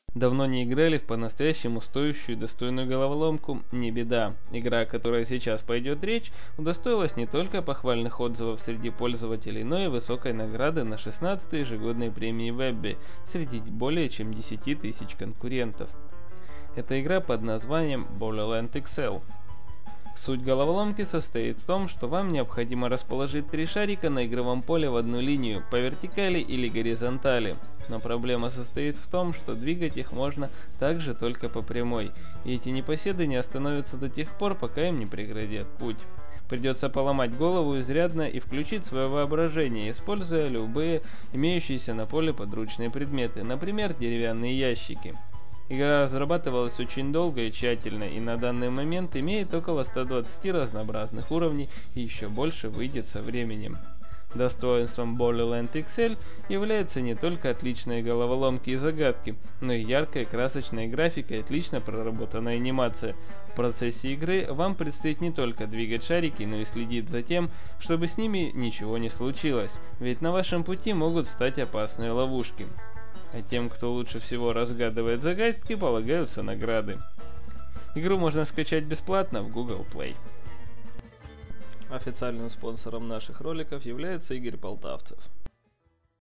Давно не играли в по-настоящему стоящую и достойную головоломку? Не беда. Игра, о которой сейчас пойдет речь, удостоилась не только похвальных отзывов среди пользователей, но и высокой награды на 16-й ежегодной премии Webby среди более чем 10 тысяч конкурентов. Это игра под названием Borderlands XL. Суть головоломки состоит в том, что вам необходимо расположить 3 шарика на игровом поле в одну линию, по вертикали или горизонтали. Но проблема состоит в том, что двигать их можно также только по прямой, и эти непоседы не остановятся до тех пор, пока им не преградят путь. Придется поломать голову изрядно и включить свое воображение, используя любые имеющиеся на поле подручные предметы, например, деревянные ящики. Игра разрабатывалась очень долго и тщательно, и на данный момент имеет около 120 разнообразных уровней и еще больше выйдет со временем. Достоинством Borderlands XL является не только отличные головоломки и загадки, но и яркая красочная графика и отлично проработанная анимация. В процессе игры вам предстоит не только двигать шарики, но и следить за тем, чтобы с ними ничего не случилось, ведь на вашем пути могут стать опасные ловушки. А тем, кто лучше всего разгадывает загадки, полагаются награды. Игру можно скачать бесплатно в Google Play. Официальным спонсором наших роликов является Игорь Полтавцев.